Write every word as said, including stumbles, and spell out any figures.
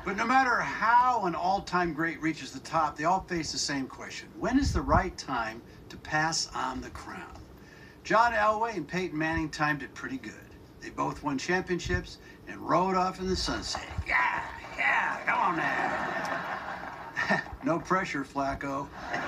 But no matter how an all-time great reaches the top, they all face the same question. When is the right time to pass on the crown? John Elway and Peyton Manning timed it pretty good. They both won championships and rode off in the sunset. Yeah, yeah, come on now. No pressure, Flacco.